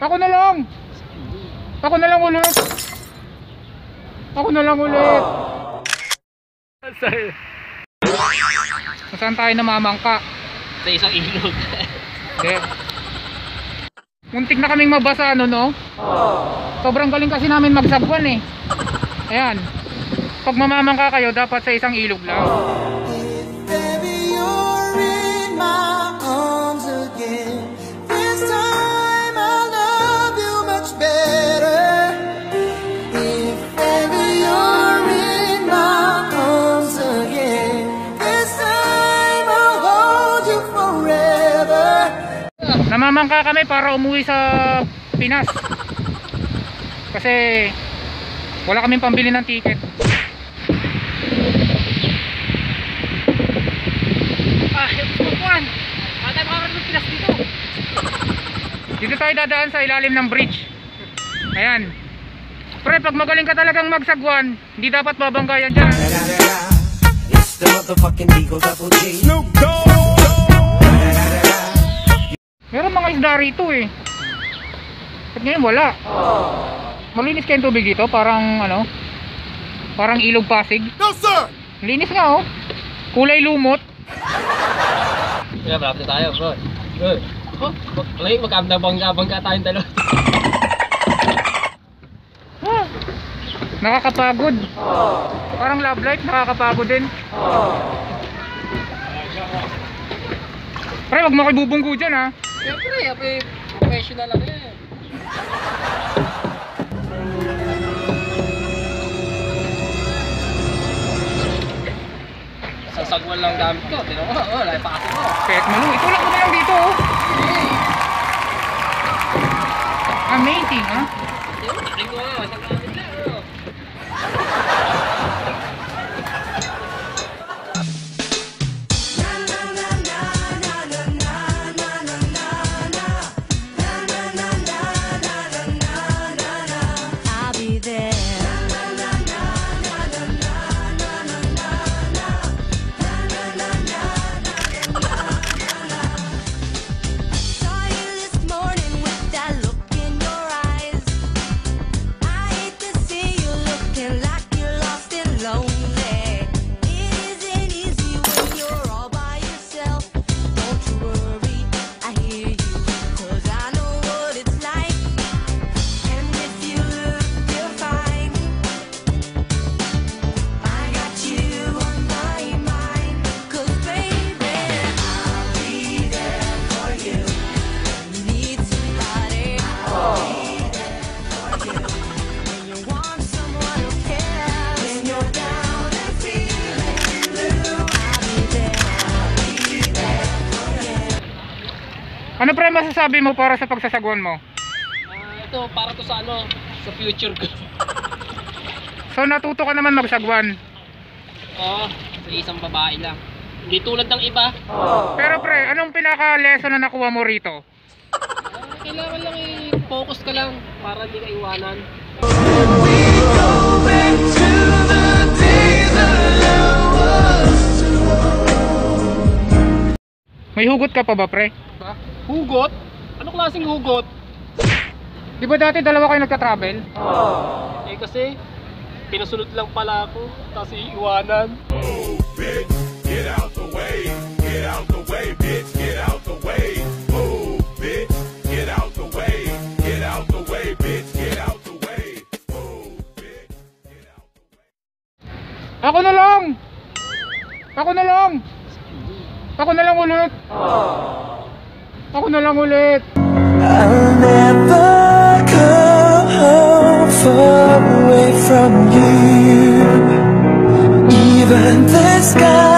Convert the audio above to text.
Ako na lang. Ako na lang ulit. Ako na lang ulit. Saan tayo namamangka? Sa isang ilog. Okay. Muntik na kaming mabasa ano no? Sobrang galing kasi namin magsagwan eh. Ayan. Pag mamamangka kayo dapat sa isang ilog lang. Namamangka kami para umuwi sa Pinas. Kasi wala kaming pambili ng ticket. Pagkuhan. Wala tayo makakaroon ng Pinas dito. Dito tayo dadaan sa ilalim ng bridge. Ayan. Pre, pag magaling ka talagang magsagwan, hindi dapat babanggayan dyan. It's the motherfucking Eagle Double G. Snoop Dogg. Meron mga isda rito eh. At ngayon wala. Malinis kayong tubig dito, parang ano, parang ilog Pasig. No sir! Linis nga oh. Kulay lumot. Kaya marami tayo bro. Good. Malay magkabangga tayong dalawa. Nakakapagod. Parang love life, nakakapagod din. Pre, wag mo kayo bubunggo dyan ha. Siyempre, professional lang yan. Sasagwan lang gamit ko. Tinan mo, wala pa ako mo. Kahit malo, itulak mo na lang dito oh. Amazing ha. Takin ko, wasang gamit lang. Ano pre masasabi mo para sa pagsasagwan mo? Ito para to sa ano, sa future ko. So natuto ka naman magsagwan? Oo, sa isang babae lang. Hindi tulad ng iba. Pero pre, anong pinaka-lesson na nakuha mo rito? Kailangan lang i-focus ka lang para hindi ka iwanan. May hugot ka pa ba pre? Hugot? Ano klaseng hugot? Di ba dati dalawa kayo nagka-travel? Eh kasi pinasunod lang pala ako, tapos iiwanan. Oh, bitch, get out the way. Get out the way, bitch, get out the way. Oh, bitch, get out the way. Get out the way, bitch, get out the way. Oh, bitch, get out the way. Ako na lang! Ako na lang! Ako na lang ulit! Ako na lang ulit! I'll never come far away from you. Even the sky